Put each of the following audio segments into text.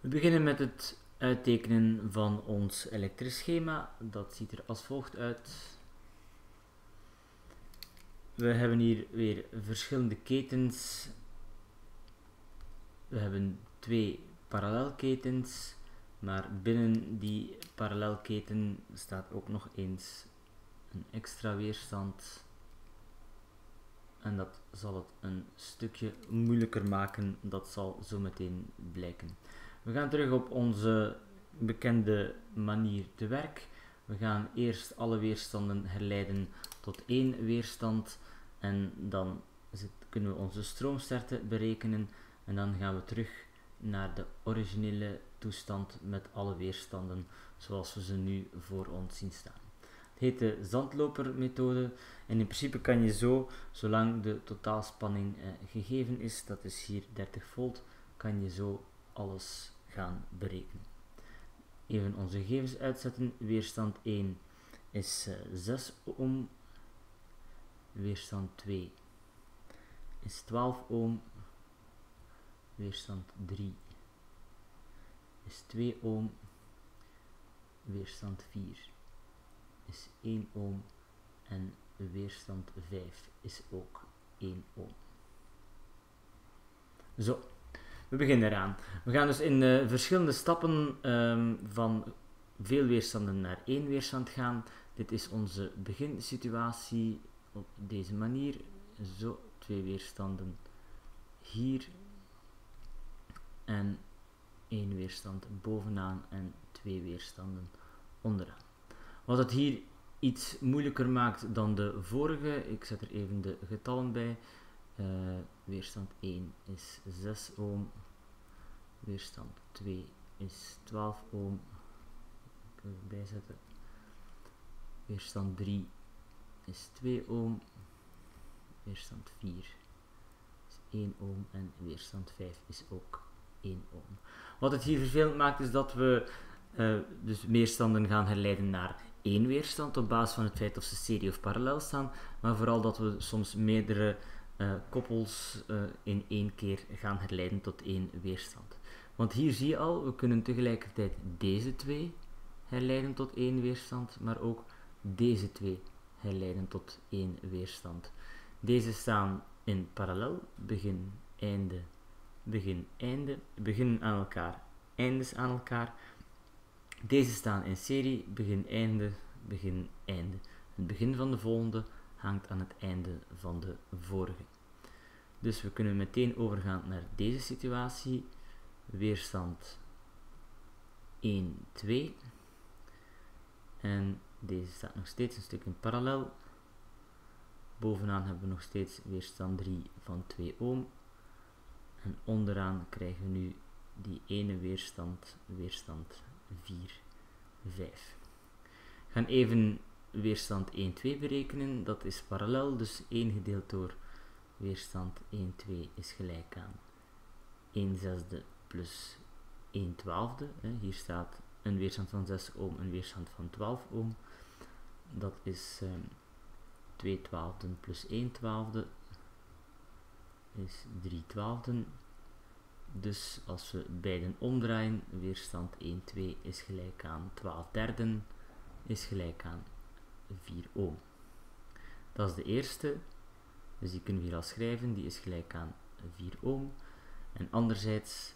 We beginnen met het uittekenen van ons elektrisch schema. Dat ziet er als volgt uit. We hebben hier weer verschillende ketens. We hebben 2 parallelketens, maar binnen die parallelketen staat ook nog eens een extra weerstand. En dat zal het een stukje moeilijker maken, dat zal zo meteen blijken. We gaan terug op onze bekende manier te werk. We gaan eerst alle weerstanden herleiden tot 1 weerstand en dan kunnen we onze stroomsterkte berekenen en dan gaan we terug naar de originele toestand met alle weerstanden zoals we ze nu voor ons zien staan. Het heet de zandlopermethode en in principe kan je zo, zolang de totaalspanning gegeven is, dat is hier 30 volt, kan je zo alles gaan berekenen. Even onze gegevens uitzetten. Weerstand 1 is 6 ohm. Weerstand 2 is 12 ohm. Weerstand 3 is 2 ohm. Weerstand 4 is 1 ohm. En weerstand 5 is ook 1 ohm. Zo. We beginnen eraan. We gaan dus in verschillende stappen van veel weerstanden naar 1 weerstand gaan. Dit is onze beginsituatie op deze manier. Zo, 2 weerstanden hier en 1 weerstand bovenaan en 2 weerstanden onderaan. Wat het hier iets moeilijker maakt dan de vorige, ik zet er even de getallen bij. Weerstand 1 is 6 ohm, weerstand 2 is 12 ohm, ik kan het bijzetten. Weerstand 3 is 2 ohm, weerstand 4 is 1 ohm en weerstand 5 is ook 1 ohm. Wat het hier vervelend maakt is dat we dus weerstanden gaan herleiden naar 1 weerstand op basis van het feit of ze serie of parallel staan, maar vooral dat we soms meerdere koppels in 1 keer gaan herleiden tot 1 weerstand. Want hier zie je al, we kunnen tegelijkertijd deze 2 herleiden tot 1 weerstand, maar ook deze 2 herleiden tot 1 weerstand. Deze staan in parallel, begin, einde, begin, einde, beginnen aan elkaar, eindes aan elkaar. Deze staan in serie, begin, einde, begin, einde. Het begin van de volgende hangt aan het einde van de vorige. Dus we kunnen meteen overgaan naar deze situatie. Weerstand 1, 2. En deze staat nog steeds een stuk in parallel. Bovenaan hebben we nog steeds weerstand 3 van 2 ohm. En onderaan krijgen we nu die ene weerstand 4, 5. We gaan even weerstand 1, 2 berekenen. Dat is parallel, dus 1 gedeeld door weerstand 1, 2 is gelijk aan 1 zesde plus 1 twaalfde. Hier staat een weerstand van 6 ohm, een weerstand van 12 ohm. Dat is 2 twaalfden plus 1 twaalfde is 3 twaalfden. Dus als we beiden omdraaien, weerstand 1, 2 is gelijk aan 12 derden, is gelijk aan 4 ohm. Dat is de eerste, dus die kunnen we hier al schrijven, die is gelijk aan 4 ohm. En anderzijds,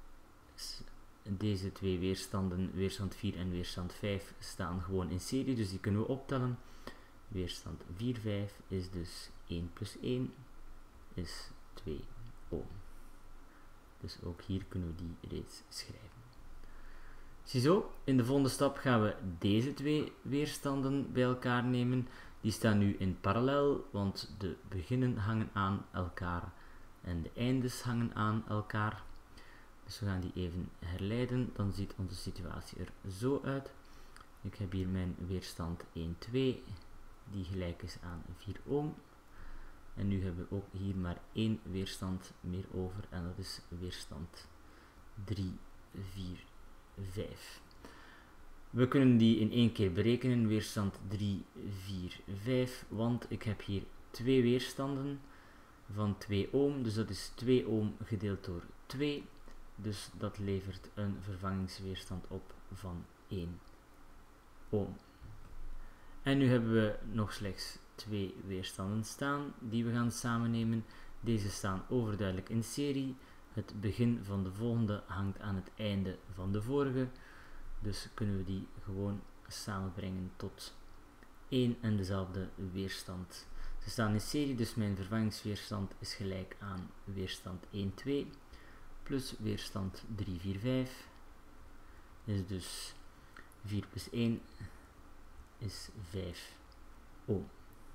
deze 2 weerstanden, weerstand 4 en weerstand 5, staan gewoon in serie, dus die kunnen we optellen. Weerstand 4, 5 is dus 1 plus 1 is 2 ohm. Dus ook hier kunnen we die reeds schrijven. Ziezo, in de volgende stap gaan we deze 2 weerstanden bij elkaar nemen. Die staan nu in parallel, want de beginnen hangen aan elkaar en de eindes hangen aan elkaar. Dus we gaan die even herleiden, dan ziet onze situatie er zo uit. Ik heb hier mijn weerstand 1, 2, die gelijk is aan 4 ohm. En nu hebben we ook hier maar 1 weerstand meer over en dat is weerstand 3, 4, 5. We kunnen die in 1 keer berekenen, weerstand 3, 4, 5, want ik heb hier 2 weerstanden van 2 ohm, dus dat is 2 ohm gedeeld door 2. dus dat levert een vervangingsweerstand op van 1 ohm. En nu hebben we nog slechts 2 weerstanden staan die we gaan samennemen. Deze staan overduidelijk in serie. Het begin van de volgende hangt aan het einde van de vorige. Dus kunnen we die gewoon samenbrengen tot één en dezelfde weerstand. Ze staan in serie, dus mijn vervangingsweerstand is gelijk aan weerstand 1, 2 plus weerstand 3, 4, 5. Is dus 4 plus 1 is 5 ohm.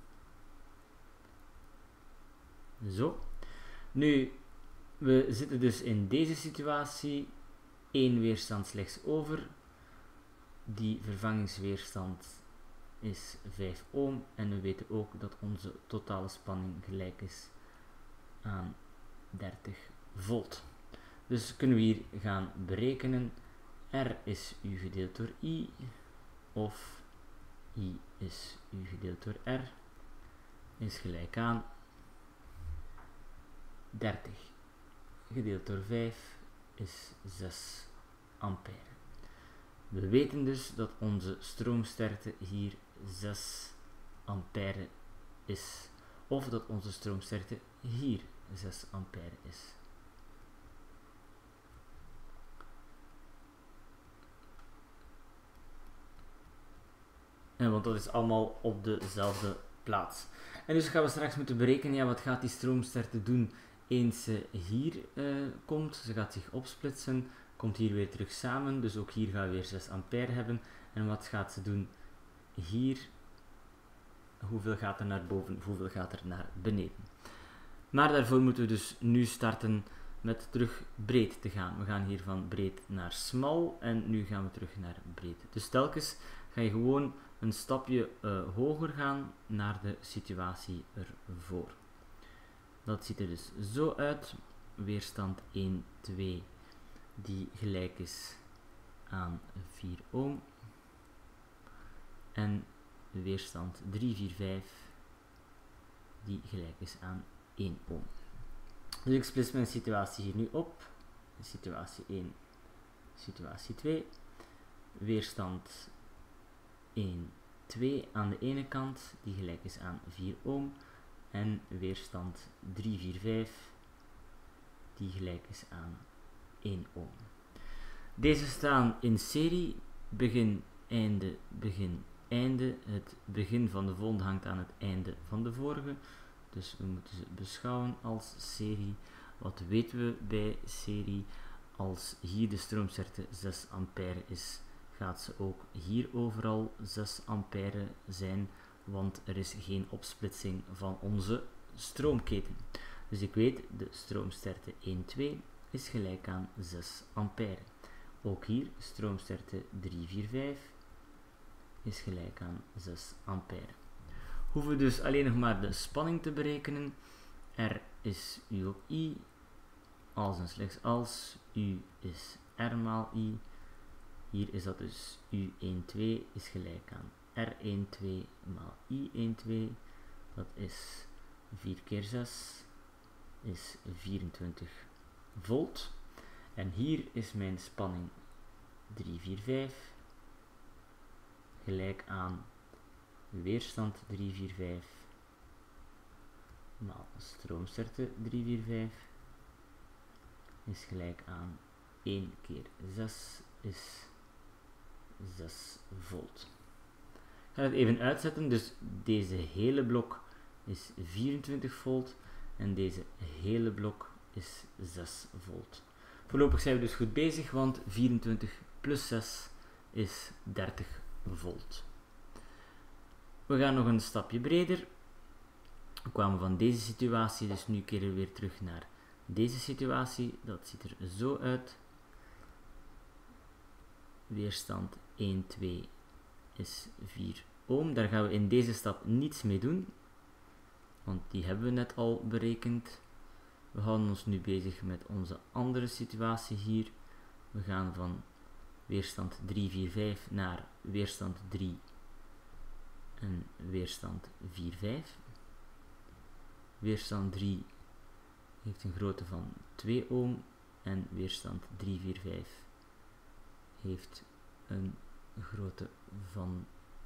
Zo. Nu, we zitten dus in deze situatie. 1 weerstand slechts over. Die vervangingsweerstand is 5 ohm. En we weten ook dat onze totale spanning gelijk is aan 30 volt. Dus kunnen we hier gaan berekenen. R is U gedeeld door I. Of I is U gedeeld door R. Is gelijk aan 30 gedeeld door 5 is 6 ampère. We weten dus dat onze stroomsterkte hier 6 ampère is. Of dat onze stroomsterkte hier 6 ampère is. Want dat is allemaal op dezelfde plaats. En dus gaan we straks moeten berekenen, ja, wat gaat die stroomsterkte doen eens ze hier komt. Ze gaat zich opsplitsen, komt hier weer terug samen, dus ook hier gaan we weer 6 ampère hebben. En wat gaat ze doen hier? Hoeveel gaat er naar boven, hoeveel gaat er naar beneden? Maar daarvoor moeten we dus nu starten met terug breed te gaan. We gaan hier van breed naar smal en nu gaan we terug naar breed. Dus telkens ga je gewoon een stapje hoger gaan naar de situatie ervoor. Dat ziet er dus zo uit. Weerstand 1, 2, die gelijk is aan 4 ohm. En weerstand 3, 4, 5, die gelijk is aan 1 ohm. Dus ik splits mijn situatie hier nu op. Situatie 1, situatie 2. Weerstand 1, 2 aan de ene kant, die gelijk is aan 4 ohm. En weerstand 3, 4, 5, die gelijk is aan 1 ohm. Deze staan in serie, begin, einde, begin, einde. Het begin van de volgende hangt aan het einde van de vorige. Dus we moeten ze beschouwen als serie. Wat weten we bij serie? Als hier de stroomsterkte 6 ampère is, gaat ze ook hier overal 6 ampère zijn, want er is geen opsplitsing van onze stroomketen. Dus ik weet, de stroomsterkte 1, 2 is gelijk aan 6 ampère. Ook hier, stroomsterkte 3, 4, 5 is gelijk aan 6 ampère. Hoeven we dus alleen nog maar de spanning te berekenen. R is U op I, als en slechts als. U is R maal I. Hier is dat dus U12 is gelijk aan R12 maal I12. Dat is 4 keer 6 is 24 volt. En hier is mijn spanning 345 gelijk aan weerstand 345 maal stroomsterkte 345 is gelijk aan 1 keer 6 is 6 volt. Ik ga het even uitzetten, dus deze hele blok is 24 volt en deze hele blok is 6 volt. Voorlopig zijn we dus goed bezig, want 24 plus 6 is 30 volt. We gaan nog een stapje breder. We kwamen van deze situatie, dus nu keren we weer terug naar deze situatie. Dat ziet er zo uit. Weerstand 1, 2 is 4 ohm. Daar gaan we in deze stap niets mee doen, want die hebben we net al berekend. We houden ons nu bezig met onze andere situatie hier. We gaan van weerstand 3, 4, 5 naar weerstand 3 en weerstand 4, 5. Weerstand 3 heeft een grootte van 2 ohm en weerstand 345 heeft een grootte van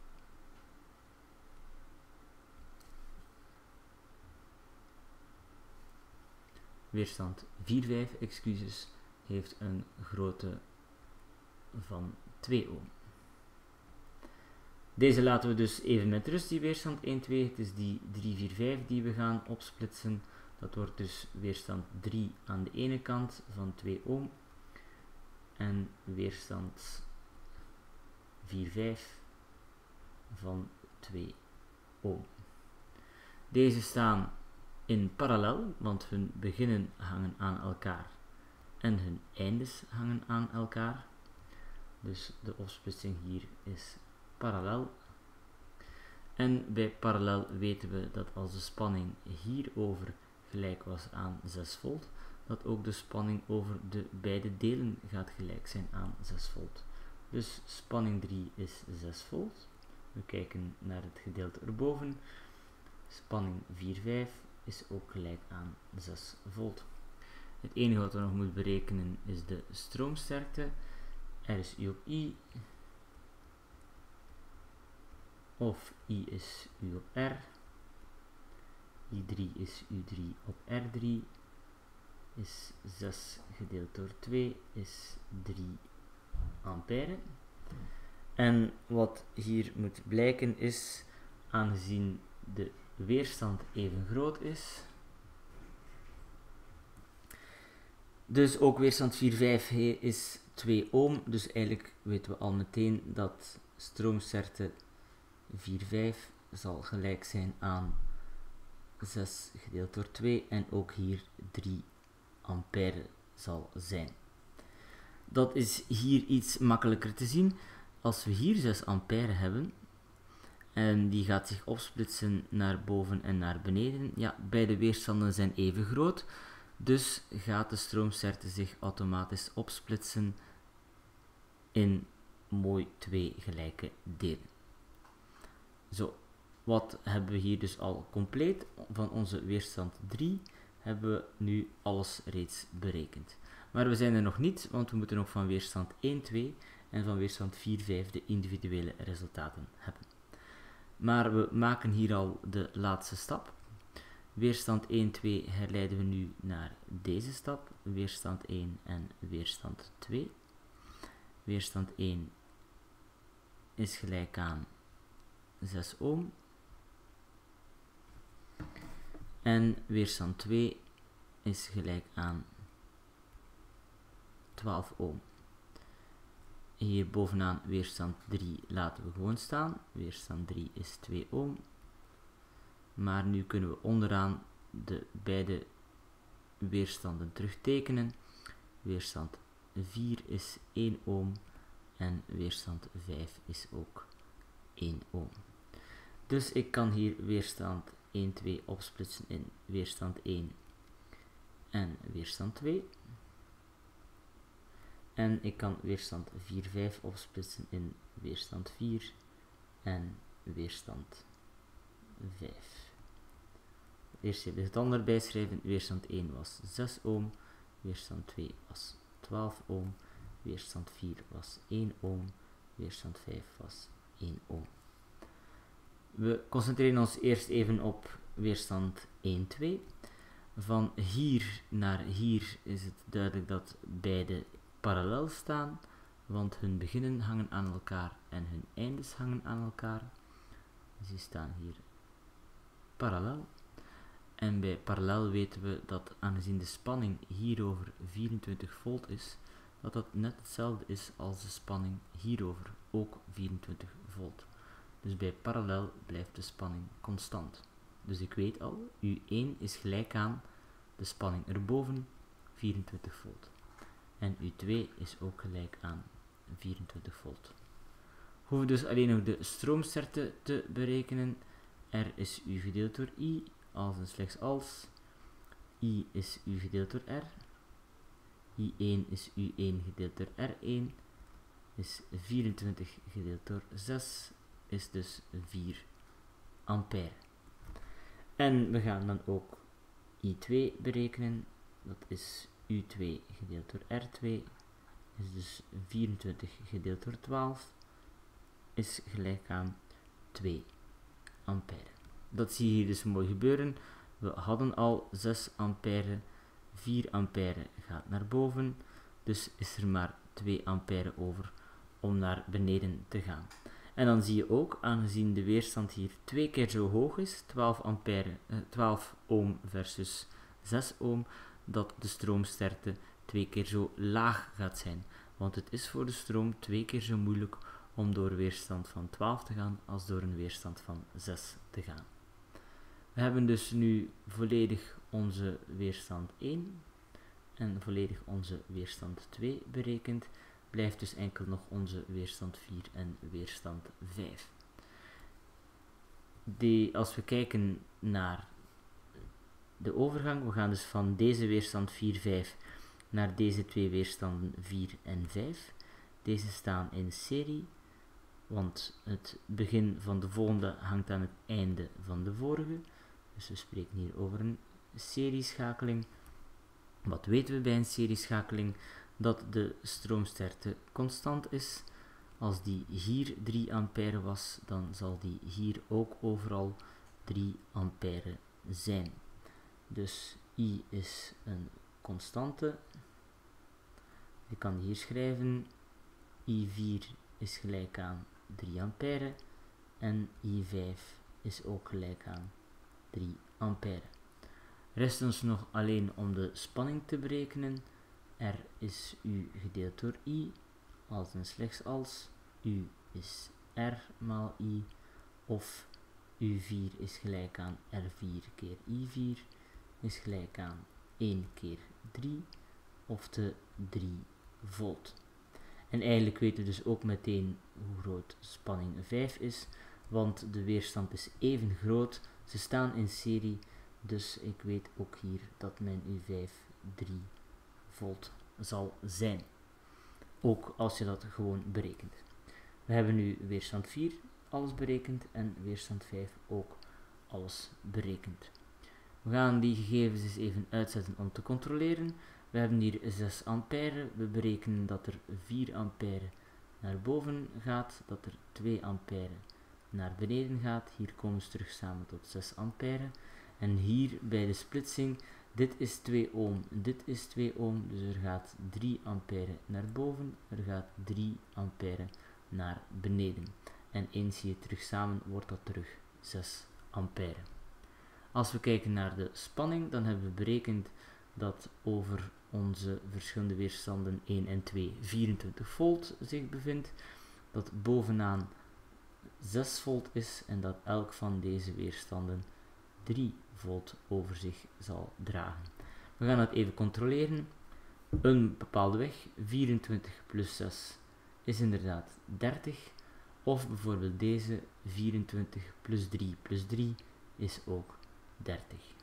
weerstand 45, excuses, heeft een grootte van 2 ohm. Deze laten we dus even met rust, die weerstand 1, 2. Het is die 345 die we gaan opsplitsen. Dat wordt dus weerstand 3 aan de ene kant van 2 ohm. En weerstand 45 van 2 ohm. Deze staan in parallel, want hun beginnen hangen aan elkaar en hun eindes hangen aan elkaar. Dus de opsplitsing hier is parallel. En bij parallel weten we dat als de spanning hierover gelijk was aan 6 volt, dat ook de spanning over de beide delen gaat gelijk zijn aan 6 volt. Dus spanning 3 is 6 volt. We kijken naar het gedeelte erboven. Spanning 4,5 is ook gelijk aan 6 volt. Het enige wat we nog moeten berekenen is de stroomsterkte. R is U op I. Of I is U op R. I3 is U3 op R3. Is 6 gedeeld door 2 is 3 ampère. En wat hier moet blijken is, aangezien de weerstand even groot is, dus ook weerstand 4,5 is 2 ohm, dus eigenlijk weten we al meteen dat stroomsterkte 4,5 zal gelijk zijn aan 6 gedeeld door 2 en ook hier 3 ampère zal zijn. Dat is hier iets makkelijker te zien. Als we hier 6 ampère hebben en die gaat zich opsplitsen naar boven en naar beneden, ja, beide weerstanden zijn even groot, dus gaat de stroomsterkte zich automatisch opsplitsen in mooi 2 gelijke delen. Zo, wat hebben we hier dus al compleet? Van onze weerstand 3 hebben we nu alles reeds berekend. Maar we zijn er nog niet, want we moeten nog van weerstand 1, 2 en van weerstand 4, 5 de individuele resultaten hebben. Maar we maken hier al de laatste stap. Weerstand 1, 2 herleiden we nu naar deze stap. Weerstand 1 en weerstand 2. Weerstand 1 is gelijk aan 6 ohm. En weerstand 2 is gelijk aan 12 ohm. Hier bovenaan weerstand 3 laten we gewoon staan. Weerstand 3 is 2 ohm. Maar nu kunnen we onderaan de beide weerstanden terugtekenen. Weerstand 4 is 1 ohm en weerstand 5 is ook 1 ohm. Dus ik kan hier weerstand 1, 2 opsplitsen in weerstand 1 en weerstand 2. En ik kan weerstand 4, 5 opsplitsen in weerstand 4 en weerstand 5. Eerst even het andere bijschrijven. Weerstand 1 was 6 ohm, weerstand 2 was 12 ohm, weerstand 4 was 1 ohm, weerstand 5 was 1 ohm. We concentreren ons eerst even op weerstand 1, 2. Van hier naar hier is het duidelijk dat beide parallel staan, want hun beginnen hangen aan elkaar en hun eindes hangen aan elkaar. Dus die staan hier parallel. En bij parallel weten we dat aangezien de spanning hierover 24 volt is, dat dat net hetzelfde is als de spanning hierover, ook 24 volt. Dus bij parallel blijft de spanning constant. Dus ik weet al, U1 is gelijk aan de spanning erboven, 24 volt. En U2 is ook gelijk aan 24 volt. We hoeven dus alleen nog de stroomsterkte te berekenen. R is U gedeeld door I, als en slechts als. I is U gedeeld door R. I1 is U1 gedeeld door R1. Is 24 gedeeld door 6. Is dus 4 ampère. En we gaan dan ook I2 berekenen. Dat is U2 gedeeld door R2 is dus 24 gedeeld door 12 is gelijk aan 2 ampère. Dat zie je hier dus mooi gebeuren. We hadden al 6 ampère, 4 ampère gaat naar boven, dus is er maar 2 ampère over om naar beneden te gaan. En dan zie je ook, aangezien de weerstand hier 2 keer zo hoog is, 12 ohm versus 6 ohm, dat de stroomsterkte 2 keer zo laag gaat zijn. Want het is voor de stroom 2 keer zo moeilijk om door een weerstand van 12 te gaan als door een weerstand van 6 te gaan. We hebben dus nu volledig onze weerstand 1 en volledig onze weerstand 2 berekend. Blijft dus enkel nog onze weerstand 4 en weerstand 5. Als we kijken naar de overgang, we gaan dus van deze weerstand 4, 5 naar deze twee weerstanden 4 en 5. Deze staan in serie, want het begin van de volgende hangt aan het einde van de vorige. Dus we spreken hier over een serieschakeling. Wat weten we bij een serieschakeling? Dat de stroomsterkte constant is. Als die hier 3 ampère was, dan zal die hier ook overal 3 ampère zijn. Dus I is een constante. Je kan hier schrijven, I4 is gelijk aan 3 ampère en I5 is ook gelijk aan 3 ampère. Rest ons nog alleen om de spanning te berekenen. R is U gedeeld door I, als en slechts als. U is R maal I, of U4 is gelijk aan R4 keer I4, is gelijk aan 1 keer 3, of de 3 volt. En eigenlijk weten we dus ook meteen hoe groot spanning 5 is, want de weerstand is even groot, ze staan in serie, dus ik weet ook hier dat mijn U5 3 volt zal zijn. Ook als je dat gewoon berekent. We hebben nu weerstand 4 alles berekend en weerstand 5 ook alles berekend. We gaan die gegevens eens even uitzetten om te controleren. We hebben hier 6 ampère. We berekenen dat er 4 ampère naar boven gaat, dat er 2 ampère naar beneden gaat. Hier komen ze terug samen tot 6 ampère. En hier bij de splitsing, dit is 2 ohm, dit is 2 ohm, dus er gaat 3 ampère naar boven, er gaat 3 ampère naar beneden. En eens hier terug samen wordt dat terug 6 ampère. Als we kijken naar de spanning, dan hebben we berekend dat over onze verschillende weerstanden 1 en 2 24 volt zich bevindt, dat bovenaan 6 volt is en dat elk van deze weerstanden 3 volt over zich zal dragen. We gaan het even controleren. Een bepaalde weg, 24 plus 6 is inderdaad 30, of bijvoorbeeld deze 24 plus 3 is ook 30.